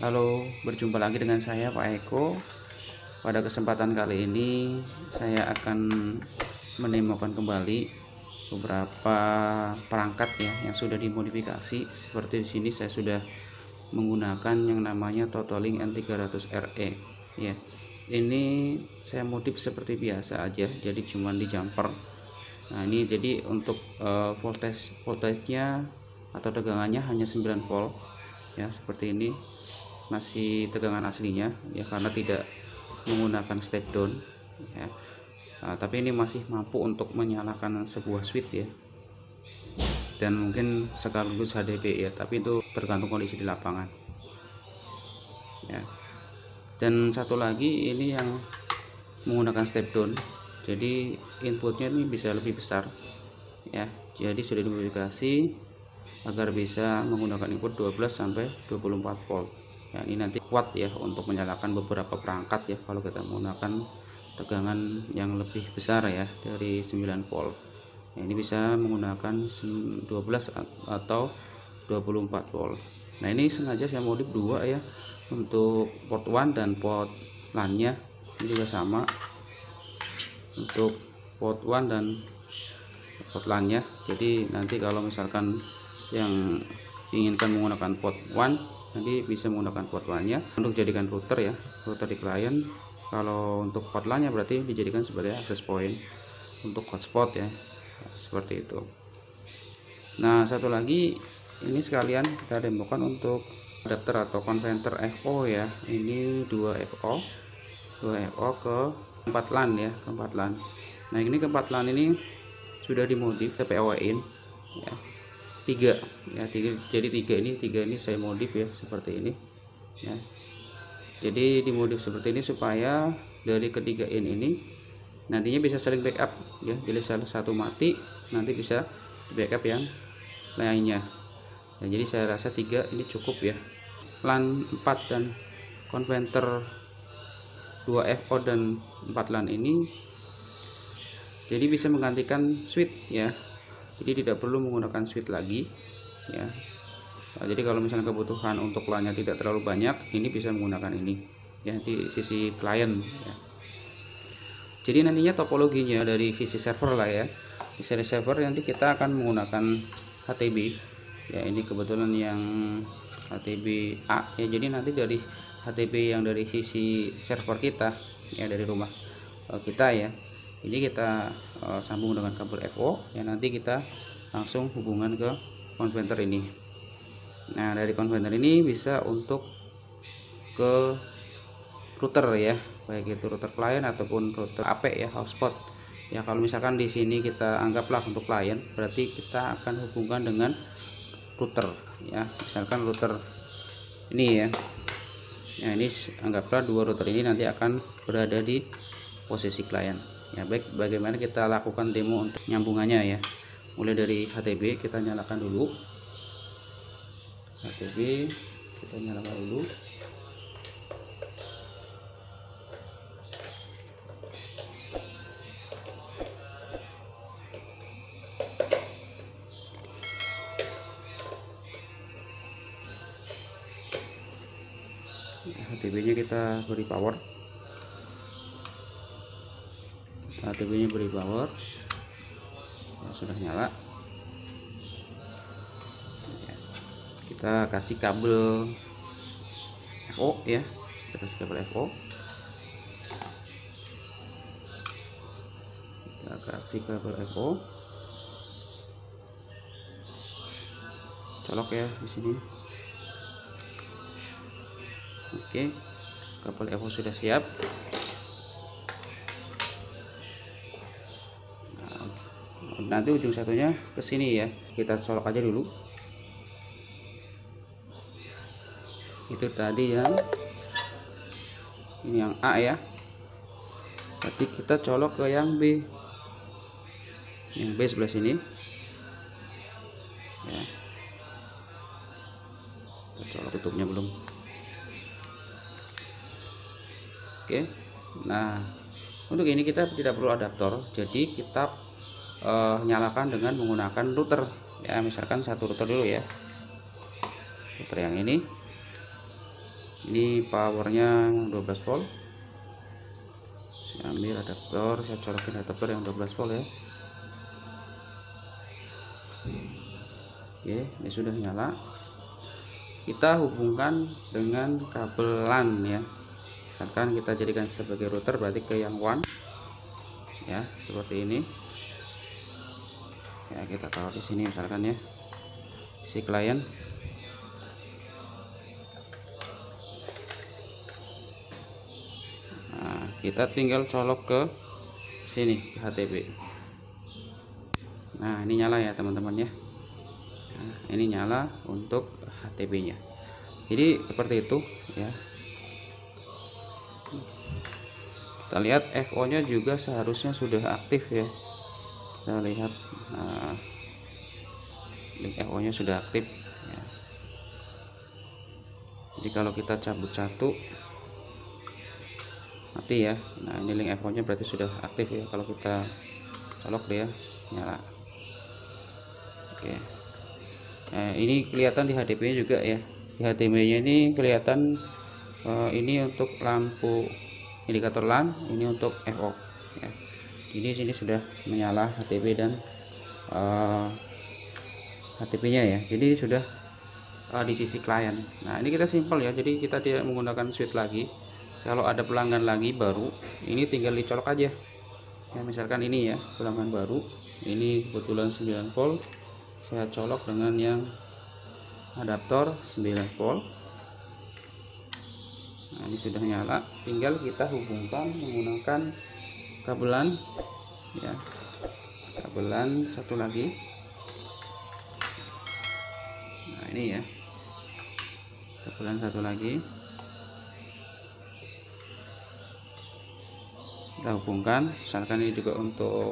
Halo, berjumpa lagi dengan saya Pak Eko. Pada kesempatan kali ini saya akan menemukan kembali beberapa perangkat ya yang sudah dimodifikasi. Seperti di sini saya sudah menggunakan yang namanya Totalink N300RE ya. Ini saya modif seperti biasa aja, jadi cuman di jumper. Nah, ini jadi untuk voltage-nya atau tegangannya hanya 9 volt ya, seperti ini. Masih tegangan aslinya ya, karena tidak menggunakan step down ya. Tapi ini masih mampu untuk menyalakan sebuah switch ya, dan mungkin sekaligus HDP ya, tapi itu tergantung kondisi di lapangan ya. Dan satu lagi ini yang menggunakan step down, jadi inputnya ini bisa lebih besar ya. Jadi sudah dimodifikasi agar bisa menggunakan input 12 sampai 24 volt ya. Ini nanti kuat ya untuk menyalakan beberapa perangkat ya, kalau kita menggunakan tegangan yang lebih besar ya dari 9 volt ya. Ini bisa menggunakan 12 atau 24 volt. Nah, ini sengaja saya modif dua ya, untuk port 1 dan port LAN-nya ini juga sama untuk port 1 dan port LAN-nya. Jadi nanti kalau misalkan yang diinginkan menggunakan port 1 nanti bisa menggunakan port LAN-nya untuk jadikan router ya, router di klien. Kalau untuk port LAN-nya berarti dijadikan sebagai access point untuk hotspot ya, seperti itu. Nah, satu lagi ini sekalian kita demokan untuk adapter atau konverter FO ya. Ini 2 FO ke 4 LAN ya, ke 4 LAN. Nah, ini ke 4 LAN ini sudah dimodif TPO-in ya, 3 ya, jadi 3 ini saya modif ya seperti ini ya. Jadi dimodif seperti ini supaya dari ketiga ini nantinya bisa saling backup ya. Jadi salah satu mati nanti bisa backup yang lainnya ya. Jadi saya rasa 3 ini cukup ya. LAN 4 dan konverter 2 FO dan 4 LAN ini jadi bisa menggantikan switch ya. Jadi tidak perlu menggunakan switch lagi ya. Nah, jadi kalau misalnya kebutuhan untuk LAN-nya tidak terlalu banyak, ini bisa menggunakan ini ya di sisi klien ya. Jadi nantinya topologinya dari sisi server lah ya. Di sisi server nanti kita akan menggunakan HTB ya. Ini kebetulan yang HTB A ya. Jadi nanti dari HTB yang dari sisi server kita ya, dari rumah kita ya, ini kita sambung dengan kabel FO ya. Nanti kita langsung hubungan ke konverter ini. Nah, dari konverter ini bisa untuk ke router ya, baik itu router klien ataupun router AP ya, hotspot ya. Kalau misalkan di sini kita anggaplah untuk klien, berarti kita akan hubungkan dengan router ya. Misalkan router ini ya. Nah, ini anggaplah dua router ini nanti akan berada di posisi klien ya. Baik, bagaimana kita lakukan demo untuk nyambungannya ya. Mulai dari HTB kita nyalakan dulu. HTB kita nyalakan dulu. HTB-nya kita beri power. HTB-nya beri power. Nah, sudah nyala. Ya, kita kasih kabel FO ya. Kita kasih kabel FO. Kita kasih kabel FO. Colok ya di sini. Oke, kabel FO sudah siap. Nah, nanti ujung satunya ke sini ya. Kita colok aja dulu. Itu tadi yang ini yang A ya. Berarti kita colok ke yang B. Yang B sebelah sini. Ya. Kita colok, tutupnya belum. Oke, nah untuk ini kita tidak perlu adaptor, jadi kita nyalakan dengan menggunakan router ya. Misalkan satu router dulu ya, router yang ini Ini powernya 12 volt. Saya ambil adaptor, saya colokin adaptor yang 12 volt ya. Oke, ini sudah nyala. Kita hubungkan dengan kabel LAN ya. Misalkan kita jadikan sebagai router, berarti ke yang WAN ya, seperti ini ya. Kita taruh di sini misalkan ya, si klien. Nah, kita tinggal colok ke sini, ke HTP. Nah, ini nyala ya teman-teman ya. Nah, ini nyala untuk HTP nya. Jadi seperti itu ya. Kita lihat FO nya juga seharusnya sudah aktif ya. Kita lihat, nah, link FO nya sudah aktif ya. Jadi kalau kita cabut satu mati ya. Nah, ini link FO nya berarti sudah aktif ya. Kalau kita colok dia nyala. Oke. Nah, ini kelihatan di HDP nya juga ya. Di HDP nya ini kelihatan ini untuk lampu indikator LAN, ini untuk FO ya. Ini sini sudah menyala HTP dan HTP nya ya. Jadi sudah di sisi klien. Nah, ini kita simpel ya. Jadi kita tidak menggunakan switch lagi. Kalau ada pelanggan lagi baru, ini tinggal dicolok aja ya. Misalkan ini ya, pelanggan baru, ini kebetulan 9 volt, saya colok dengan yang adaptor 9 volt. Nah, ini sudah nyala, tinggal kita hubungkan menggunakan kabelan ya, kabelan satu lagi. Nah, ini ya, kabelan satu lagi kita hubungkan. Misalkan ini juga untuk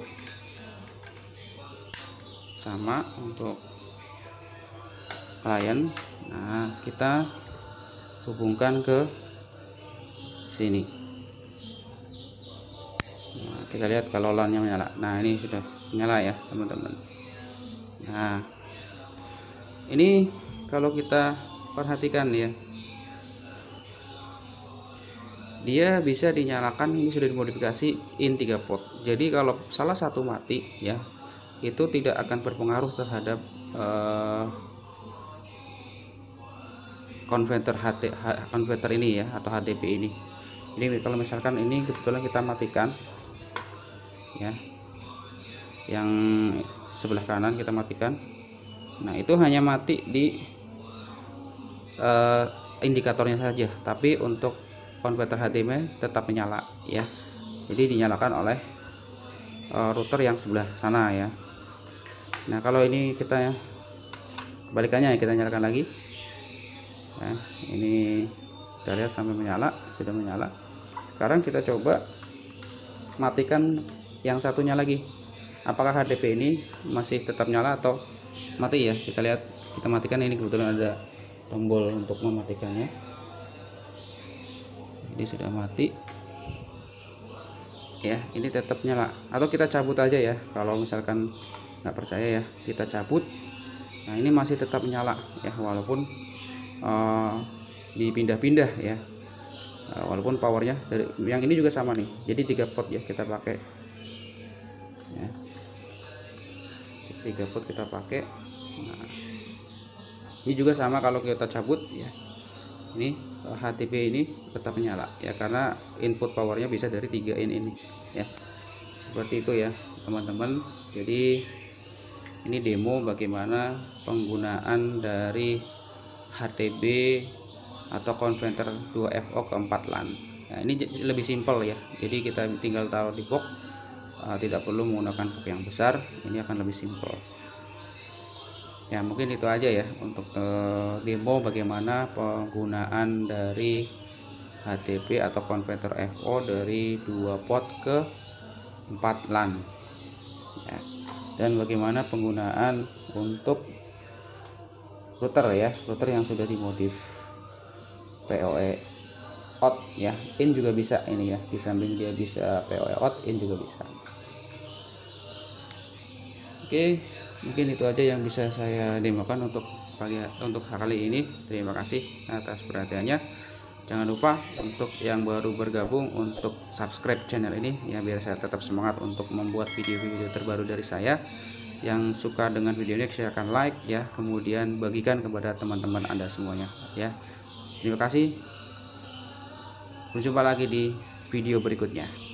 sama untuk klien. Nah, kita hubungkan ke sini. Nah, kita lihat kalau LAN-nya menyala. Nah, ini sudah menyala ya teman-teman. Nah, ini kalau kita perhatikan ya, dia bisa dinyalakan. Ini sudah dimodifikasi in 3 port. Jadi kalau salah satu mati ya, itu tidak akan berpengaruh terhadap konverter ini ya, atau HDP ini. Jadi kalau misalkan ini kebetulan kita matikan ya, yang sebelah kanan kita matikan. Nah, itu hanya mati di indikatornya saja, tapi untuk konverter HDMI tetap menyala ya. Jadi dinyalakan oleh router yang sebelah sana ya. Nah, kalau ini kita kebalikannya ya, kita nyalakan lagi. Nah, ini kita lihat sampai menyala, sudah menyala. Sekarang kita coba matikan yang satunya lagi. Apakah HDP ini masih tetap nyala atau mati ya? Kita lihat, kita matikan. Ini kebetulan ada tombol untuk mematikannya. Ini sudah mati ya, ini tetap nyala. Atau kita cabut aja ya, kalau misalkan nggak percaya ya, kita cabut. Nah, ini masih tetap nyala ya, walaupun dipindah-pindah ya, walaupun powernya dari yang ini juga sama nih. Jadi 3 port ya kita pakai ya, 3 port kita pakai. Nah, ini juga sama kalau kita cabut ya, ini HTP ini tetap menyala ya, karena input powernya bisa dari 3 ini ya. Seperti itu ya teman-teman. Jadi ini demo bagaimana penggunaan dari HTB atau konverter 2FO ke 4 LAN. Nah, ini lebih simpel ya. Jadi kita tinggal taruh di box, tidak perlu menggunakan box yang besar. Ini akan lebih simpel. Ya, mungkin itu aja ya untuk demo bagaimana penggunaan dari HTP atau konverter FO dari 2 port ke 4 LAN ya. Dan bagaimana penggunaan untuk router ya, router yang sudah dimodif PoE out ya, in juga bisa ini ya. Di samping dia bisa PoE out, in juga bisa. Oke, mungkin itu aja yang bisa saya demokan untuk kali ini. Terima kasih atas perhatiannya. Jangan lupa untuk yang baru bergabung untuk subscribe channel ini ya, biar saya tetap semangat untuk membuat video-video terbaru dari saya. Yang suka dengan video ini silahkan like ya, kemudian bagikan kepada teman-teman Anda semuanya ya. Terima kasih. Berjumpa lagi di video berikutnya.